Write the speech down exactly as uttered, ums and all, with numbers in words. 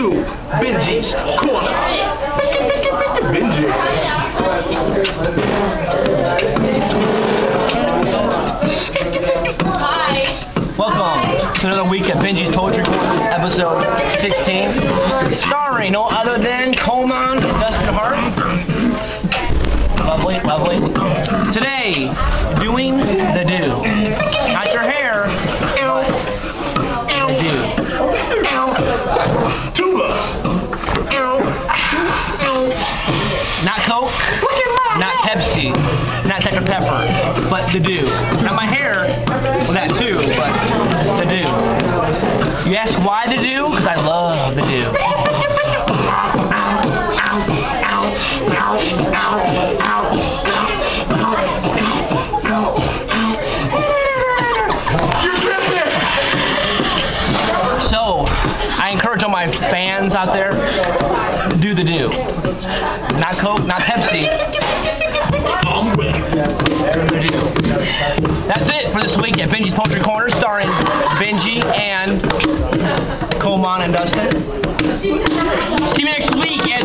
to Benji's Corner. Benji. Hi. Welcome to another week at Benji's Poetry Corner, episode sixteen, starring no other than Comonde and Dustin Hart. Lovely, lovely. Today, doing the do. Not your hair. The do. Not Coke, not Pepsi, not Doctor Pepper, but the do. Not my hair, well that too, but the do. You ask why the do? Because I love the do. So, I encourage all my fans out there to do the do. Not Coke, not Pepsi. The do. That's it for this week at Benji's Poetry Corner, starring Benji and Comonde and Dustin. See you next week.